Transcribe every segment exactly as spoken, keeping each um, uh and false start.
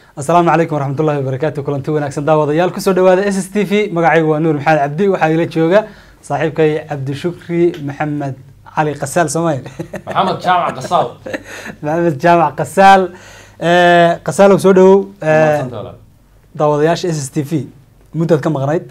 السلام عليكم ورحمة الله وبركاته. كلنتي وناكسن داوديال كسو دواada S S T V magacaygu waa Noor Mohamed Abdi waxa ila jooga saaxiibkay Abdishukri Mohamed علي قسال سمايل محمد جامع قسال محمد جامع قسال قسال وسو دhow daawadayaasha S S T V mudad ka maqnayd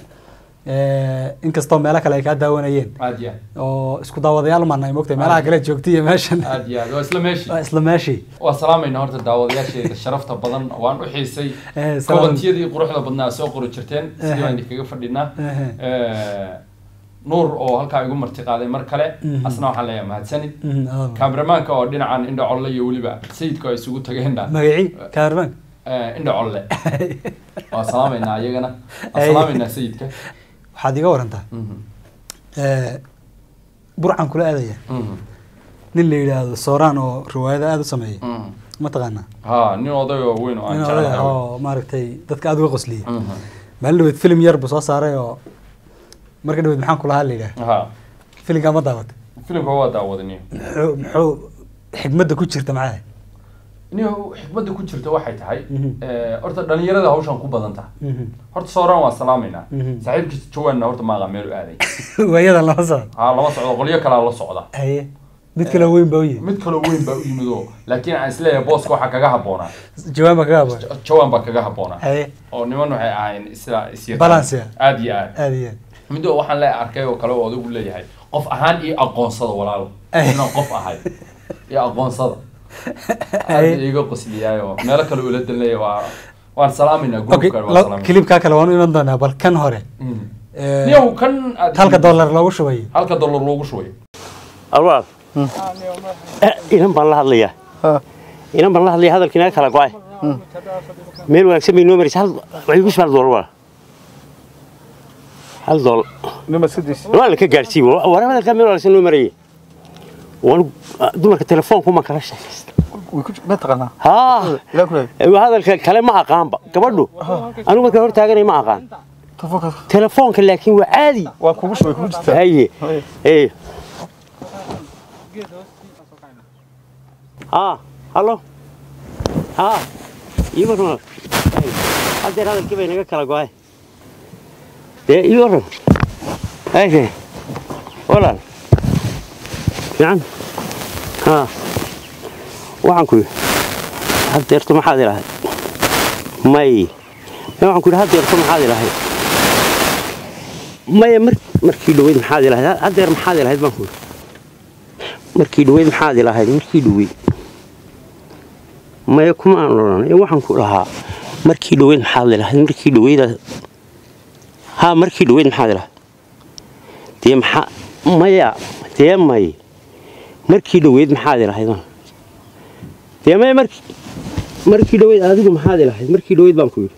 in kasto meelo kale ay ka daawanayeen aadiya oo isku daawadayaal maanay moogtay meelaha kale joogtay meeshan aadiya waa isla meeshii waa isla meeshii waa salaamayna horta daawadayaasha sharafta badan waan u xiisay koobantiyadii quruxda badnaa soo qori jirteen sidii aan kaga fadhinaa ee Noor oo halka igu marti qaaday mar kale asna waxa la yahay mahadsanid kaameramanka oo dhinacan indho colle iyo waliba sayidku ay isugu tageenna magaci kaameraman ee indho colle waa salaamayna ayagana salaamayna sayidka waxaad iga warantaa ee burcan kula aadaya nin la yiraahdo Sooraan oo riwaayada aad u sameeyay ma taqaana ha nin oday oo weyn oo aan jeclahay oo maaragtay dadka aad uga qosliyay maalin film yar buu soo saaray oo marka dhaweyd maxaan kula hadlayaa ha filimka ma daawad filimka waa daawadnay muxuu xigmada ku jirta macaa inuu xigmada ku jirta waxay tahay ee horta dhalinyarada hawshan ku badan tahay horta Sooraan waa salaamayna saaxiibkiisa Joanna horta ma aqaan meel u aaday wayada lama socdo ha lama socdo qoliyo kala la socda aye mid kale weyn baa u yimid mid kale weyn baa u yimid oo laakiin aan isleeyahay booska waxa kaga haboona Joan baa kaga haboona Joan baa kaga haboona aye oo niman waxay ahayn isla isir balance aad iyo aad aad iyo midoo waxaan la arkay oo kale oo adigu leeyahay qof ahaan iyo aqoonsada walaal inuu qof ahay iyo aqoonsada ay iga qosliyay oo meel kale uu la dalay waa waan salaamayna groupka waa salaamayna clipka kale waan u iman doonaa bal kan hore ee niyow kan halka dollar loogu shubay halka dollar loogu shubay alwaal inan baan la hadlayaa inan baan la hadlayaa hadalkina kala go'ay meel wanaagsan bay noo marisay hal way ku shubal dollar hal dollar nima sidis wala ka gaarsiin warama ka meel wanaagsan noo mariyay wan dumarka telefoonku ma kala shaqeysta way ku ma taqana ha la kulay hadalka kale ma aqaanba gabadhu anigu marka hor taaganay ma aqaan telefoonka telefoonka laakiin waa caadi waa kugu shubay kugu jirta haye ee ha hallo ha iibaro hadda hadalkii bay naga kala go'ay dee iibaro ayke walaal يعني ها waxaan ku hadeerto maxaad ilaahay may waxaan ku hadeerto maxaad ilaahay may markii dhaweyd maxaad ilaahay hadeer maxaad ilaahay baan ku markii dhaweyd maxaad ilaahay markii dhaweyd may kuma aan oranay waxaan ku lahaa markii dhaweyd maxaad ilaahay markii dhaweyd ha markii dhaweyd maxaad ilaahay tii maxaa maya tii may markii dhaweyd maxaad ilaahayd deemay markii markii dhaweyd adigu maxaad ilaahayd markii dhaweyd baan ku yiri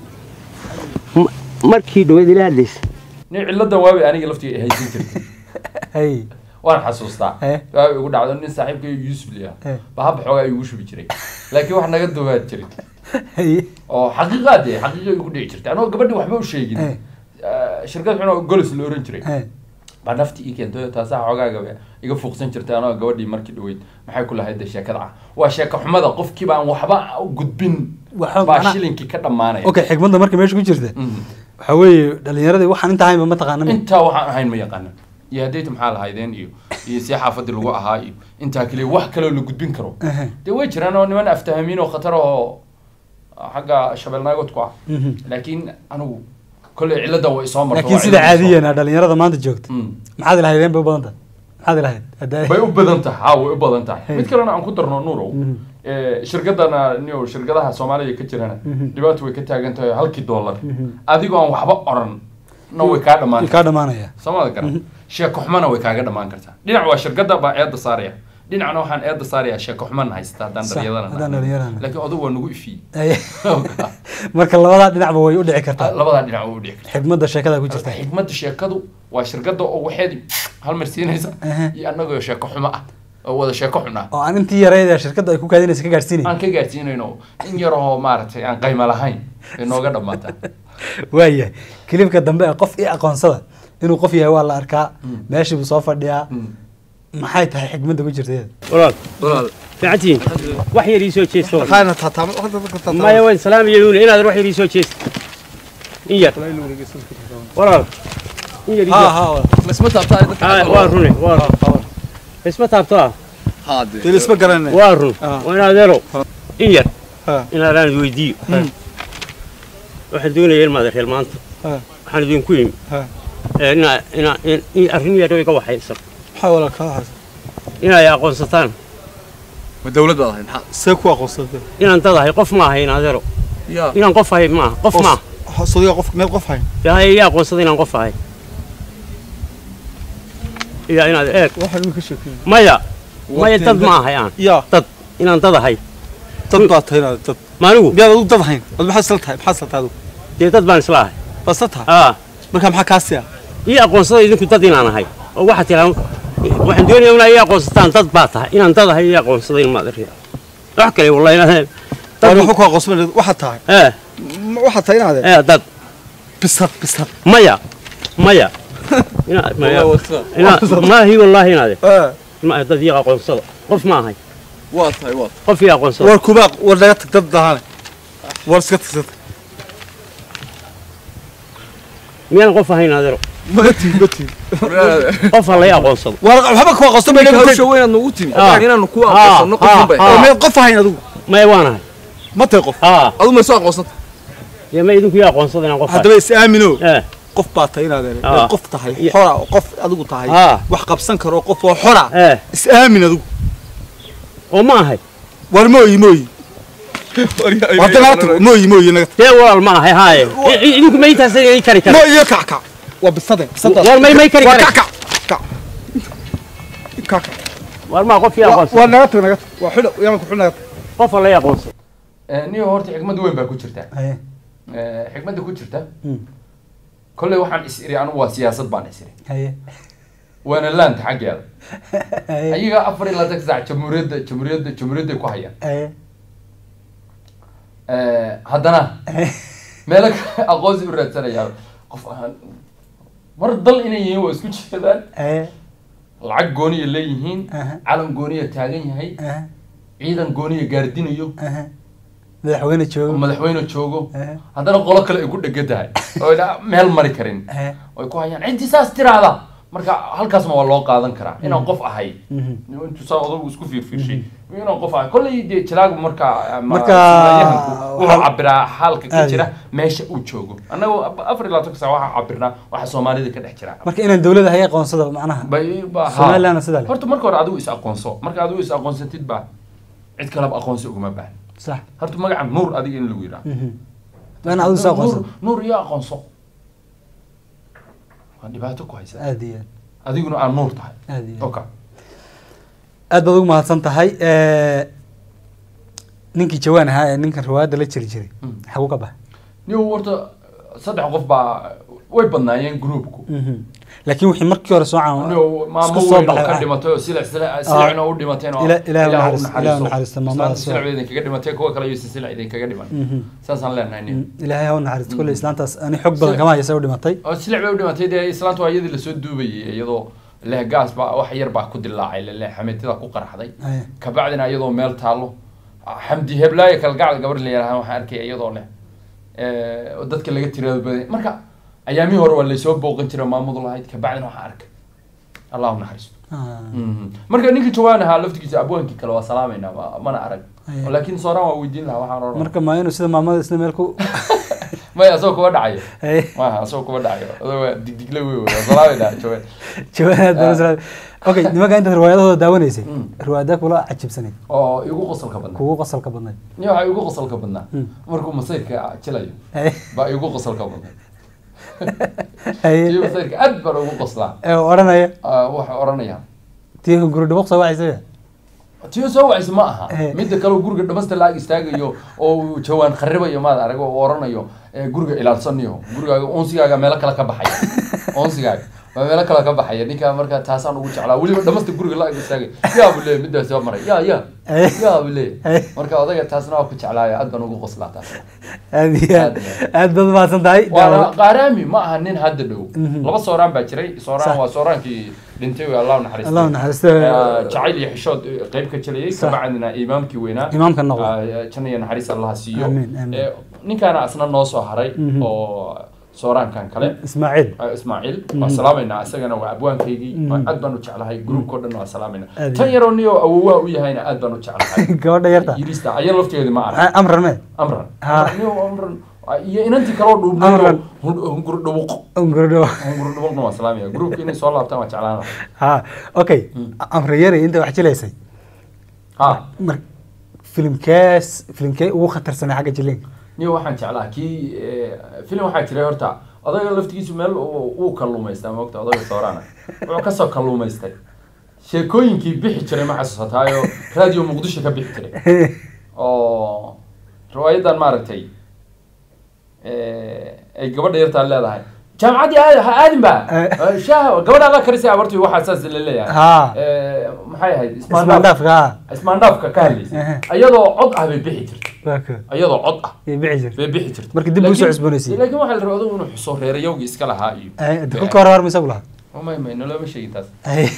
markii dhaweyd ilaahays nin cilada waabi aniga laftiga haysan jirtay hay waan xasuustaa waa ugu dhacdo nin saaxiibkay Yusuf liya baa hab xogaa igu shubi jiray laakiin wax naga duwaad jiray hay oo xaqiiqade xaqiiqo igu dhici jirtay anoo gabadhi waxba u sheegin shirkad xun oo golis la oran jiray baa nafti ii keentay taasa xogaaga iga fuuqsan jirtay anoo gabadhii markii dhaweyd maxay ku lahayd sheekada waa sheeko xumada qofkii baan waxba u gudbin baa shilinkii ka dhamaanay okay xigmadda markii meesha ku jirta waxa weeye dhalinyaradii waxaan inta ahayn ma taqaanaa inta waxaan ahayn ma yaqaan iyo hadeed maxaa lahaydeen iyo iyo si xaafadii lagu ahaa iyo inta kale wax kale la gudbin karo de way jiraan oo niman aftahamiin oo khatar oo xaga shabeelnaagood ku ah laakiin anigu كل علده وإسامة لكن سيدا عادية أنا دلني رضا ما أنت جوكت ما حد الهيدين بيبادنته ما حد الهيد بيبادنته هاو بيبادنته متكلنا عن كتر نورو شركتنا نيو شركتها سومالية كتير هنا دلوقتي وكتاجنت هالكي دولار أديكوا عن وحبا أرن نو كذا مان كذا مان يا سامع ذكر شيء كحمنا وكذا مان كرتا دين عوا شركتها بعيد صارية دين عنو حن عيد صارية شيء كحمنا هيستا دان رياضنا لكن أضو نقول فيه marka labada dhinac way u dhici kartaa labada dhinac u dhici kartaa xigmadda sheekada ku jirta xigmadda sheekadu waa shirkadda oo waxeed hal mar siinaysa iyo anagoo sheeko xumo ah oo wada sheeko xun ah oo aan intii yareeyay shirkadda ay ku kaadinaysa ka gaarsiinay aan ka gaarsiinayno in yar oo maartay aan qiimo lahayn inooga dhamaata waaya kilibka dambe qof ii aqoonsada inuu qof yahay waa la arkaa meeshii buu soo fadhiyaa maxay tahay xigmadda ku jirta walaal walaal بعتين وحي ريسو تشيستو خاينة تاتام ما يوين سلام يقول هنا روح ريسو تشيست إيه ورا إيه ها ها بس ما تابطا ها واروني وار بس ما تابطا هذا تلس بقرنا وارون وانا ذرو إيه إنا ران ويدي واحد دون يلما ذا المانت حنا دون كويم إنا إنا إنا أرني يدوي كوا حيصير حاول كاهز إنا يا قنصتان الدولة ده هنا سكوا قصة إنا انتظر قف ما هي نادرو يا إنا قف هاي ما قف ما صديق قف ما قف هاي يا هي يا قنصتين قف هاي يا إنا إيه واحد من كشك ما يا ما يتض معها يعني يا تض إنا انتظر هاي تضبط هنا تض ما نقول بيا تضبط هين بحصلتها بحصلتها هذا دي تض بان سلاح بسطها آه ما كان حكاسيا يا قنصتين إذا كنت تدين أنا هاي واحد يلا واحد دوني ولا يا قنصتان تضبطها إنا انتظر هي يا قنصتين ما أدري أحكي والله أنا أنا حكوا قصة واحد تاعي إيه واحد تاعي هذا إيه تض بسط بسط مايا مايا هنا مايا هنا ما هي والله هنا هذا اه ما تضيق قنصل قف ما هي واضح واضح قف يا قنصل وركوباق ورجعت ضد هذا ورسكت سكت مين قف هنا هذا متي متي قف الله يا قنصل ورق حبك هو قصة بينك هو شوية نوتي هنا نكوا قصة نقف بيه ما يقف هنا ذو ما يوانا ما تقف اه أظن ما يسوق قصة يا ما يدك يا قنصل انا قف هذا بس آمنوا ايه قف باطين هذا آه. قف تحي حرة قف أذوق تحي اه وحقب سنكر وقف وحرة ايه اس آمن أذوق وما هي ورموي موي وطلعت موي موي نقط يا والله ما هي هاي يدك ما يتسوي كاري كاري موي يكعكع وبالصدق صدق والله ما يكاري كاري وكعكع كع كعكع والله قف يا قنصل ونقط نقط وحلو يومك حلو نقط قف الله يا قنصل niyo horta xigmad weyn baa ku jirta ee xigmada ku jirta kulay waxaan is iri anu waa siyaasad baan is iri haye waana laanta xageeda ayaga afar iyo labaatan saac jamhuuriyadda jamhuuriyadda jamhuuriyadda ku hayaan haye ee haddana meel aqoonsi u raadsanaya qof ahaan mar dal inay yihiin waa isku jeedaan haye lacag gooniya leeyihiin calan gooniya taagan yahay ciidan gooniya gaardinayo madaxweyne joogo madaxweyne joogo haddana qolo kale ay ku dhegadahay oo ila meel mari karin oo ku hayaan intii saas tiraada marka halkaas ma waa loo qaadan karaa inaan qof ahay intuu soo odagu isku fiirfiirshay inaan qof ahay kulay de jalaagu marka marka waxa cabira xaalka ka jira meesha uu joogo anagu afar iyo labaatan saac waxa cabirna waxa Soomaalida ka dhex jira marka inaan dawladda hay aqoonsado macnaha bay Soomaaliland sida horta marka hore adigu is aqoonso marka adigu is aqoonsatid ba cid kale aqoonsi ugu ma baahan صح هرت مقعد نور أدي إن لويرا أنا أقول ساق نور نور يا قنصو عندي بعته كويس أدي أدي يقولون عن نور تاعي أدي أوكي أدبضو ما هتصنت هاي نينكي جوان هاي نينك الرواد اللي تشري تشري حقوقه به نيو ورت صدق قف با way badnaayeen groupku laakiin wixii markii hore soo caawinay maamo weyn oo ka dhimatay sila sila silacna u dhimateen oo ilaahay naxariisto maamada sila idin kaga dhimatay kuwa kale iyo sila idin kaga dhiman saasan leenahay ilaahay ha naxariisto kulli islaantaas ani xog badan kama hayso u dhimatay oo sila way u dhimatay de islaantu ayadii la soo duubayay iyadoo leh gaas ba wax yar ba ku dilaacay leh xameetida ku qarxday ka bacdina iyadoo meel taalo xamdi heblaay kal gacad gabar leeyahay waxa arkay iyadoo leh ee dadka laga tirado badan marka ayaami hore waa la soo booqan jiray maamadu lahayd ka bacdina waxa arkay Allahu naxariisto marka ninka jawaanaha laftigiisa abwaankii kale waa salaamayna mana arag laakiin Sooraan waa weydiin lahaa waxaan oran marka ma inuu sida maamada isna meel ku ma asoo kuba dhacayo ma asoo kuba dhacayo adoo digdigle weey waa salaamayna jawaan jawaan dawsad okay nimanka inta riwaayadooda daawanaysay riwaayada kula cajibsanay oo igu qosolka badnaa kugu qosolka badnaa niyo waxa igu qosolka badnaa markuu masayrka jilayo ba igu qosolka badnaa أيه. يصير أكبر وقصلا. أورنا يا. آه واحد أورنا يا. تيجي جرود بقصة واحد زيه. تيجي سوى اسمها. ميد كلو جرود بس تلاقي استاجي يو أو جوان خربة يو ما أدري أورنا يو جرود إلى الصنيو جرود أنسي جا ملك لك بحي. أنسي جا ما ملك لا كبح يا نيكا مركا تاسان ugu jeclaa waliba dhamasta guriga la istaagay yaa bule midaas soo maray yaa yaa yaa bule marka odayga taasna waa ku jeclaaya aad baan ugu qoslaa taas aad aad bad ma santahay waa qaarami ma aha nin hadda dhow laba sooraan baa jiray sooraan waa sooraankii dhintay Allah naxariisto Allah naxariisto jacayl iyo xishood qayb ka jiray kabacdina imaamkii weynaa imaamka noqdo jannada naxariis Allah siiyo ninkaana asna noo soo haray oo Sooraan kan kale Ismaaciil Ismaaciil wa salaamayna asagana waa abwaankaygi aad baan u jeclahay group ko dhan waa salaamayna tan yaroniyo awowaa u yahayna aad baan u jeclahay gabadha yarta yirista ayaa lafteeda ma arag amran me amran niyo amran iyo inantii kala dhuubnay hungur dhubuq hungur dhubuq hungur dhubuq waa salaamaya group inay soo laabtaan waa jeclaana ha okay amran yare inta wax jileysay ha filmkaas filmkay ugu khatarsanaa xagga jilin niyo waxaan jeclaa ki film waxa jiray horta odayga laftigiisu meel uu kalluumaystay ma ogta odayga Sooraan wuxuu ka soo kalluumaystay sheekooyinkii bixi jiray ma xasuusataayo radio Muqdisho ka bixi jiray oo riwaayadan maaragtay ee ay gabadha yarta leedahay jaamacadii aadin ba shaa gabadha la karisay abartii waxa asaas leeyahay ee maxay ahayd ismaandafka ismaandafka ka hadlaysay ayadoo cod ah bay bixi jirtay ayadoo cod ah bay bixi jirtay bay bixi jirtay markii dib u soo cusboonaysay laakiin waxa la rabaa inuu xuso reerayowgi iska lahaa iyo ee dadku hore hore misagu lahaa ma ma nolol ma sheegin taas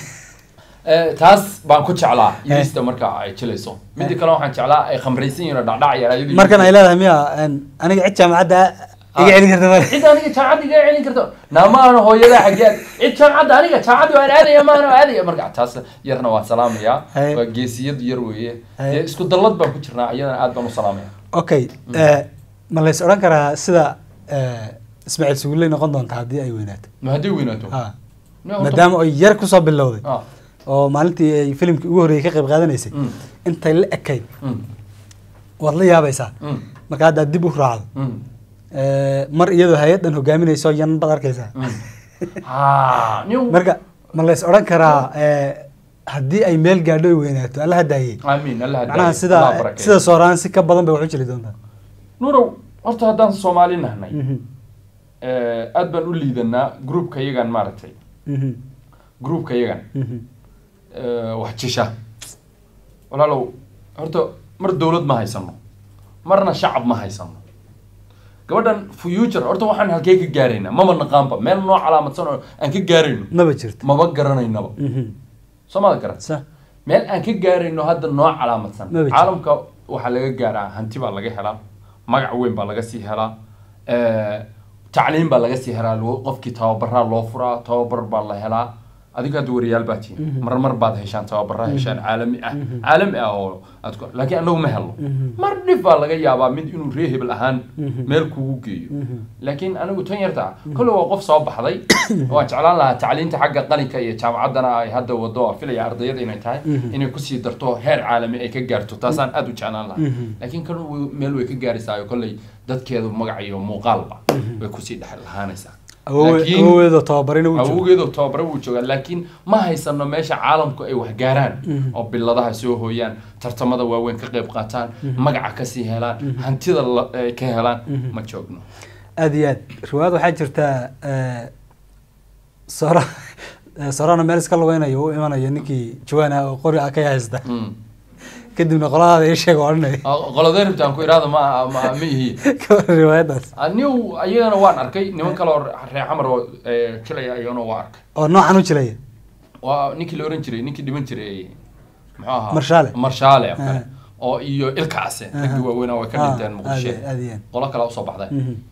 ee taas baan ku jeclaa yirista marka ay jilayso mid kale waxaan jeclaa ay khamraysan yihiin dhacdhac yarayadii markan ay leedahay miya aniga cid jaamacada iga celin karto ma cid aniga jaamacada iga celin karto naamaana hooyada xageed cid jaamacada aniga jaamacada waan aadaya maana aadaya marka taas yarna waa salaamaya waa geesiyad yar weeye isku dallad baan ku jirnaa ayadana aad baan u salaamaya okay ee ma la is oran karaa sida ee Ismaaciil Suguulay noqon doonta hadii ay weynaato ma hadii weynaato ha maadaama ay yar ku soo bilowday oo maalintii ay filimkii ugu horeeyay ka qayb qaadanaysay intay la ekayd wad la yaabaysaa marka hadda dib u raacdo ee mar iyadoo hay'adan hogaaminayso yan bad arkaysaa ha marka ma la is oran karaa ee hadii ay meel gaadho weynaato Allah hadaayay amiin Allah hadaayay sida sida Sooraan si ka badan bay wax u jili doontaa Noor horta haddaan Soomaali nahnay ee aad baan u liidanaa groupka iyagan maaragtay groupka iyagan ee wax jisha walaalow horta mar dawlad ma haysano marna shacab ma haysano gabadhan future horta waxaan halkee ka gaarayna mama naqaanba meel noo calaamadsan oo aan ka gaarayno maba jirto maba garanaynaba Soomaali garan sax meel aan ka gaarayno hadda noo calaamadsan caalamka waxa laga gaaraa hanti baa laga helaa magac weyn baa laga sii helaa ee tacliin baa laga sii helaa qofkii tababarra loo furaa tababar baa la helaa adiga aad wariyaal baatiin mar mar baad heshaan tababarra heshaan caalami ah caalami ah oo aad laakiin anagu ma helno mar dhif baa laga yaabaa mid inuu reehibl ahaan meel kugu geeyo laakiin anagu tan yarta kullu waa qof soo baxday waa jeclaan lahaa tacliinta xagga qalinka iyo jaamacadana ay hadda wado filaya ardayda inay tahay inay ku sii darto heer caalami ay ka gaarto taasaan aad u jeclaan lahaa laakiin kan meel way ka gaaraysaa kullu dadkeedu magac iyo muuqaalba way ku sii dhaxal lahaanaysaa awoodo tababarina uu joogo awoodo tababar uu joogo laakiin ma haysano meesha caalamku ay wax gaaraan oo biladaha soo hooyaan tartamada waaweyn ka qayb qaataan magaca ka sii helaan hantida ka helaan ma joogno aad iyo aad riwaayad waxaa jirta ee Sooraan Sooraan meel iska lugaynayo oo imanayo ninkii jawaana oo qori ka haysta kadibna qolada ay sheeg oranay qoladeen intaan ku iraado ma ma mihi riwaayadaas anigu ayagana waan arkay niman kale oo reer xamar oo jilay ayana waa arkay oo noocan u jilay waa ninkii la oran jiray ninkii dhiman jiray maxaa ahaa marshaale marshaale oo iyo ilkaase ragii waaweyn oo ka dhinteen Muqdisho qola kale oo soo baxday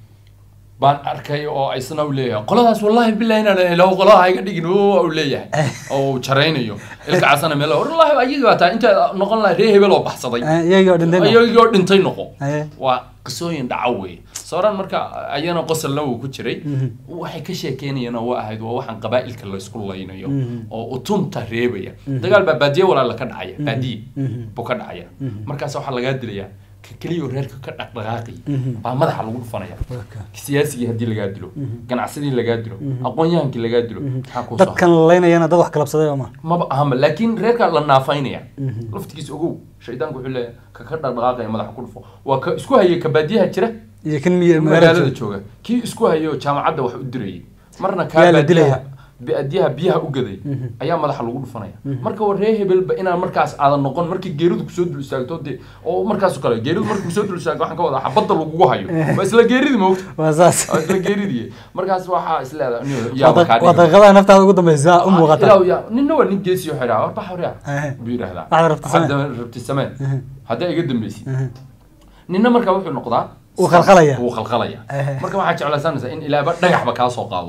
baan arkay oo aysana u leeyahay qoladaas wallahi billahi inaan ilaw qolaha iga dhigin oo u leeyahay oo jaraynayo ilka casana meel wallahi ayaga wataa inta noqon la reer hebel oo baxsaday ayaga dhintay ayaga dhintay noqo waa qisooyin dhacaway Sooraan marka ayana qosol law ku jiray waxay ka sheekeynayaan waa ahayd waa waxan qabaa'ilka la isku laynayo oo utunta reebaya dagaal baa baadiye walaal ka dhacaya baadiye buu ka dhacaya markaas waxa laga dilayaa kaliyo reerka ka dhaqdhaqaaqay baa madaxa lagu dhufanaya siyaasiga hadii laga dilo ganacsadii laga dilo aqoonyahankii laga dilo waxa ku soo dadkan leynayana dad wax kala qabsaday ma ma ahma laakiin reerka la naafaynaya laftigiis ugu shaydaanku wuxuu leeyahay ka ka dhaqdhaqaaqay madaxa ku dhufo waa ka isku hayay ka baadiyaha jira iyo kan magaalada jooga kii isku hayo jaamacadda wax u diray marna ka baadiyaha بأديها بيها وجدي أيام ما دخلوا يقولوا فنايا مركب وريه بال إن مركز على النقل مركب جيرود كسود الساق دي أو مركز كلا جيرود مركب كسود الساق واحد كذا حبطل وجوه هايو بس لا جيرود موت واساس بس لا جيرود مركز واحد إسلا يا وتغلا نفتح وجود مزاء أم وغطا لا يا ننو نجيس يحرا بحرا بيره هذا هذا ربط السماء هذا ربط السماء هذا يقدم بيسي ننا مركب وحنا النقطة وخلخلية وخلخلية مركب واحد على سنة إن إلى بر نجح بكاس وقاضو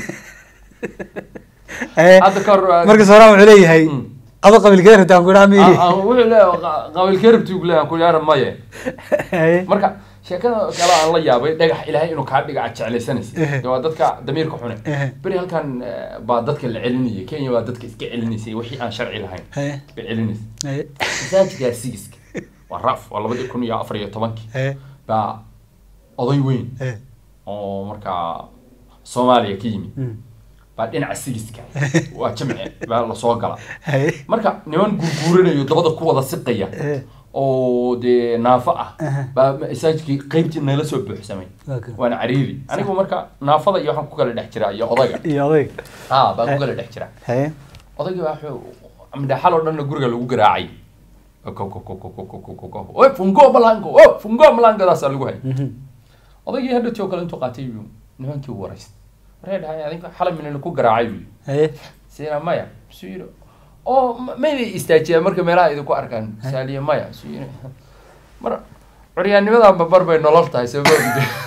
هذا كار مركز سوران عليه هاي أبغى قبل كده أنت أقول عمي آه ولا قبل كده بتقول أنا أقول يا رمية مركب شكله كلا الله يابي نجح إلهي إنه كعب نجح على سنة جوادتك دمير كحونة بري هل كان بعدتك العلنية كين جوادتك كعلني سي وحي عن شرع الهين بعلني زاج جالسيسك والرف والله بدي يكون يا أفريقيا طبعاً با أضي وين أو مركا صوماليا كيمي بعدين عسيسك وجمع بالله صوغلا مركا نيون غورغورنا يدبدا كودا سقيا oo de naafa ba isaajki qaybtii nala soo buuxsamay waan cariiri anigu marka naafada iyo waxaan ku kala dhex jiraa iyo odayga iyo odayga ha ba ku kala dhex jiraa hay odayga waxa amda xal oo dhan guriga lagu garaacay ko ko ko ko ko ko ko oo fungo balango oo fungo balango daas lagu hay odayga hadda tii kale intuu qaatay nimankii warays reed hay adinka xal min ku garaacay hay sina maya siiro oo ma istaajiya marka meelaha idinku arkaan saaliye maya siina mar curyaannimada babar bay nolol tahay sabab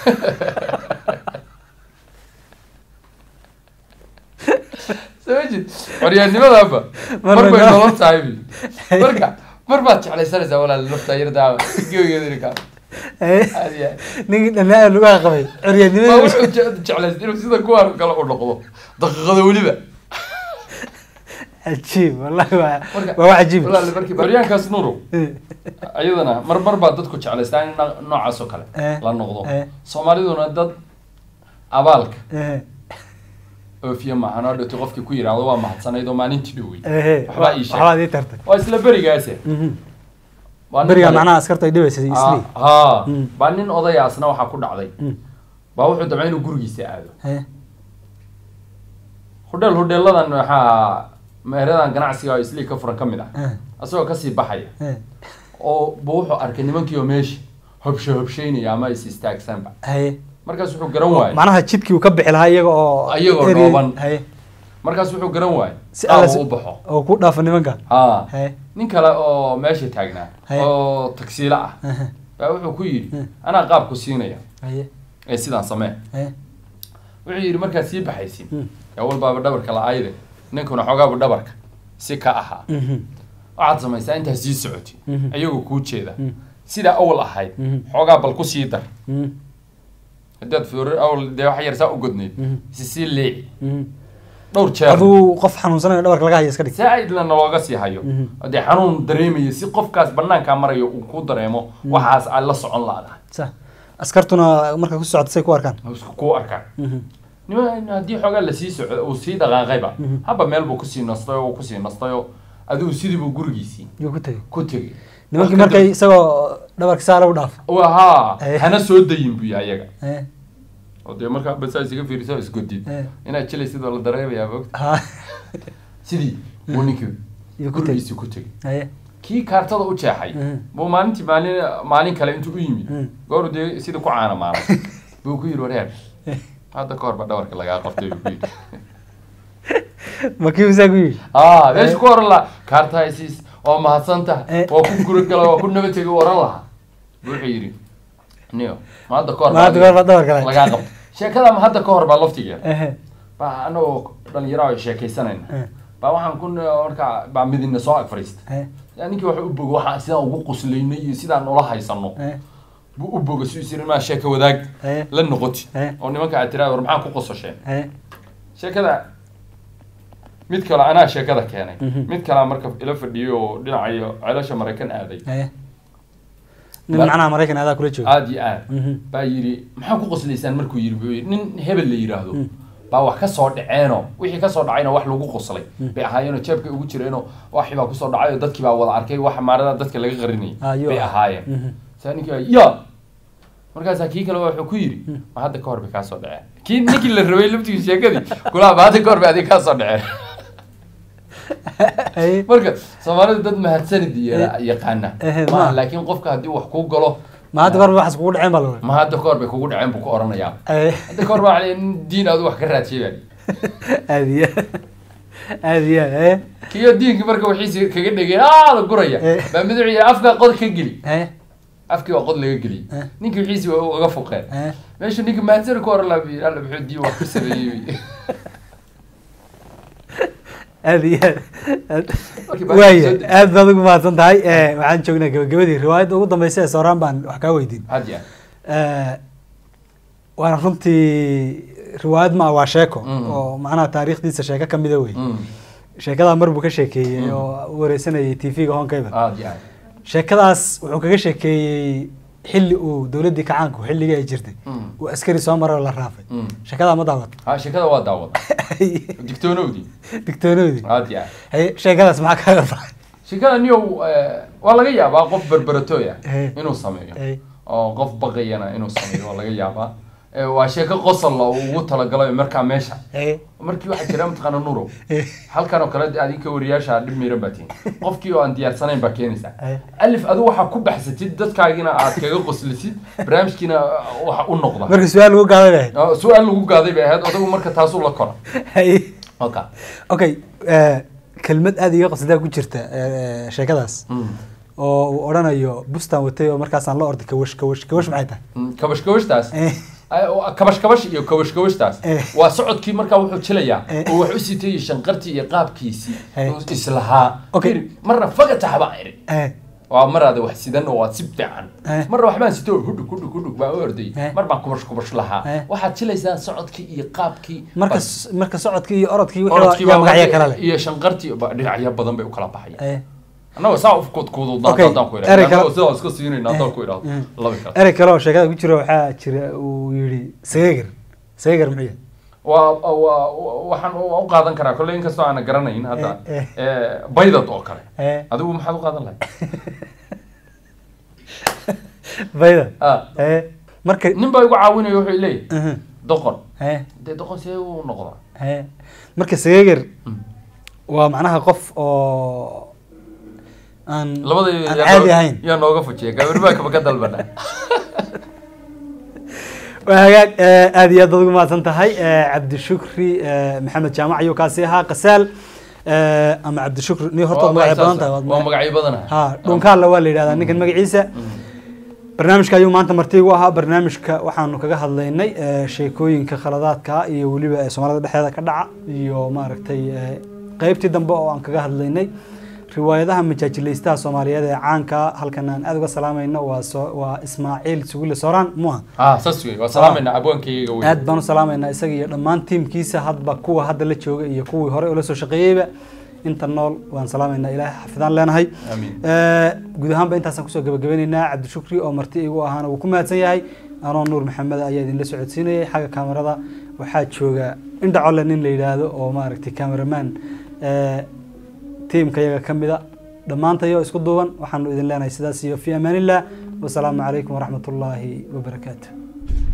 sabab curyaannimada babar bay nolol tahay marka mar baad jeclaysanaysaa walaal lafta yarda geegeeda ka هذه نيجي نلاقي اللغة قوي عريان ما وش جعلت إنه سيدا كوار كلا أقول لقطه دقيقة وليبة عجيب والله هو عجيب والله اللي بركي بريان كاس نورو أيضا مر مر بعد تدخل جعلت ثاني نوع سكر لا نقضه سومالي دون ضد أبالك في ما أنا بدي تقف كوير على وما حسنا يدوم ما ننتبهوي حلا إيش حلا دي ترتب وإسلا بري جالسة بري معناه أسكرت يدوي سيسلي ها بعدين قضية أصلا وحكون علي بروح دمعينه جورجي سعادة هدل هدل لذا إنه ها مهردان ganacsiga isli ka furan kamid ah asoo ka sii baxaya oo buuxo arkay nimankii oo meesh habsho habsheynaya ama is istaagsan ba hay markaas wuxuu garan waayay macnaha jidkii uu ka bixi lahaa iyaga oo ayaga dhooban hay markaas wuxuu garan waayay si uu baxo oo ku dhaafo nimanka ha hay nin kale oo meesha taagnaa oo taksiila ah baa wuxuu ku yiri ana qaab ku siinaya hay ee sidaan samee hay wuxuu yiri markaas sii baxaysin ee walba dhabarka la aayde ninkuna xogaa bu dhabarka si ka aha waxaad samaysaa inta sii socoti ayagu ku jeeda sida awal ahayd xogaa bal ku sii dar hadad fiir awal de wax yar saa u godneed si si leey dhowr jeer aduu qof xanuunsanay dhabarka laga hayo iska dhig saaid lana looga sii hayo hadii xanuun dareemayo si qofkaas banaanka marayo uu ku dareemo waxaas aan la socon laadahay sa askartuna marka ku socodtay ku arkaan ku arkaan niman hadii xogaa la sii socdo oo sii dhaqaaqayba haba meel buu ku sii nastay oo ku sii nastay oo aduu sidii buu gurigiisii iyo ku tagay ku tagay nimankii markay isagoo dhabarka saara u dhaaf waa hana soo dayin buu ayaga ee oo de marka basaas iga fiiriso isgodid ina jilay sidoo la dareemaya waqti ha sidii woninkii iyo ku tagay ku tagay ee kii kaartada u jeexay buu maalintii maalin maalin kale intuu u yimid goor de sida ku caana maaray buu ku yiri wareer هذا كور بدورك لقى قفتي بيك ما كيف زاوي اه ليش كور لا كارتا اسيس او ما حسنته او كغور كلا او كنبتي وران لها بوحيري نيو ما هذا كور ما هذا كور بدورك لقى قفت شيكدا ما هذا كور با لفتي اه با انو دليراو شيكيسنين با waxaan kun marka ba midina soo afrist yani ki wax u bogo waxa sida ugu qosleynay sida aan ula haysano buu u bogo siisirin ma sheeka wadaag la noqoti oo nimanka ay tiraado maxaan ku qosasheen sheekada mid kale ana sheekada keenay mid kale marka ila fadhiyo dhinacayo ceelasha Mareykan aaday nin macna Mareykan aada kula joogo aadi aad baa yiri maxaan ku qoslaysan markuu yiri nin hebel la yiraahdo baa wax ka soo dhaceeno wixii ka soo dhacayna wax lagu qoslay bay ahaayeen jeebka ugu jireeno wax baa ku soo dhacay dadkii baa wada arkay wax maarada dadka laga qarinay bay ahaayeen ثاني كي يا markaasaa kii kale wuxuu ku yidhi ma hadda ka hor bay kaa soo dhaceen kii ninkii la rabay laftigiisa sheekadii kulaa ma hadda ka hor bay adiga kaa soo dhaceen marka Soomaalida dad mahadsanid yaqaana ma laakiin qofka haddii wax ku galo ma hadda ka hor wax kugu dhaceen baa ma hadda ka hor bay kugu dhaceen buu ku oranayaa hadda ka hor baa diin aad wax ka raadshayay aadiya aadiya eh kiyo diinki marka wixiisi kaga dhigay ah la guraya baa midciya afka qod ka geli afkii waa qod laga geliyay ninkii wixiisi waa uga foqeen meesha ninka maadsar ku oran labi alla wuxuu dii wax ku sameeyay aadiya waaya aad baad ugu mahadsan tahay waxaan joognaa gabagabadii riwaayadda ugu dambeysay ee Sooraan baan wax kaa weydiin hadiya waana runtii riwaayad ma waa sheeko oo macnaha taariikhdiisa sheeko ka mid ah wey sheekada mar buu ka sheekeeyay oo wareysanayay T V-ga Honkeyba hadiya sheekadaas wuxuu kaga sheekeeyay xilli uu dawladii kacaanku xilliga ay jirtay oo askari soo maray la raafay sheekada ma daawad ha sheekada waa daawad digtoonowdi digtoonowdi hadiya hay sheekadaas maxaa ka qeybay sheekada niyo waa laga yaabaa qof barbaratooya inuu sameeyo oo qof baqayana inuu sameeyo waa laga yaabaa waa sheeko qosol oo ugu talagalay markaa meesha markii waxa jira mataqaana Noor halkan oo kale adinka wariyaasha dhib miiran baatiin qofkii oo aan diyaarsanayn baa keenaysa alif adu waxa ku baxsatid dadkaagina aad kaga qoslisid barnaamijkiina waxa u noqda marka su'aal lagu gaaday ah su'aal lagu gaaday bay ahayd odagu marka taas uu la koro okay okay kelmad aad iga qosdaa ku jirta sheekadaas oo uu oranayo bustaan watay oo markaas aan la orday kawash kawash kawash maxay tahay kawash kawashtaas kabash kabash iyo kawash kawashtaas waa socodkii markaa wuxuu jilayaa oo wax u sitay shanqartii iyo qaabkiisii islaha marna faga taxba iri waa marada wax sidan oo si fiican marna wax baan sitoo hudug hudug hudug baa orday mar baan kabash kabash lahaa waxa jilaysaa socodkii iyo qaabkii marka marka socodkii iyo orodkii wixii yaa magacyo kala leh iyo shanqartii dhinacyo badan bay u kala baxayaan أنا صعب كود كود ضغط ضغط كويس. أنا صعب سكوت سيني نضغط كويس. الله يكرم. أريك الله شكله كتير وحاجة كتير ويري سيجر سيجر معي. و و وحن وقاعدين كنا كلين كسر أنا قرنين هذا بيضة توكل. هذا هو محل قاعدين له. بيضة. آه. مركز. نبى يقول عاوني يروح إليه. دقن. ده دقن سيو نقطة. مركز سيجر. ومعناها قف أو أن أن عادي هين يا نوقف وجهك قبل ما كبر البنا وهاك هذه يضرب ما تنتهي عبدشكري محمد جامع يوكاسيها قسال أما عبدشكري نيه هرطة مقعي بدنها ومقعي بدنها ها دون كان لوالي هذا نيكن مقعي عيسى برنامج كيوم أنت مرتيجوها برنامج ك وحنا كجهل ليني شيكوين كخلادات كا يولي سمارة بحياة كدعة يوم ما ركتي قيبتي دنبا وأن كجهل ليني روايدها مجاجليستا Soomaaliyeed caanka halkan aan aad uga salaamayno waa waa Ismaaciil Suguule Sooraan muha ah saswi waa salaamayna aboonkayga weyn aad baan u salaamayna isaga iyo dhammaan teamkiisa hadba kuwa hadda la jooga iyo kuwii hore ula soo shaqeeyayba inta nool waan salaamayna ilaahay xafidaan leenahay amiin ee guud ahaanba intaasaan kusoo gabagabeynaa Abdishukri oo marti igu ahaana uu ku mahadsan yahay anoo Noor Mohamed ayaa idin la socodsiinayay xaga kaamirada waxaa jooga indha colle nin la yiraahdo oo maaragtay cameraman ee تيم كيا كمدا دمانتيو اسكو دوبان waxaanu idin leenahay sidaas iyo fi amaanillah wa salaamu alaykum wa rahmatullahi wa barakatuh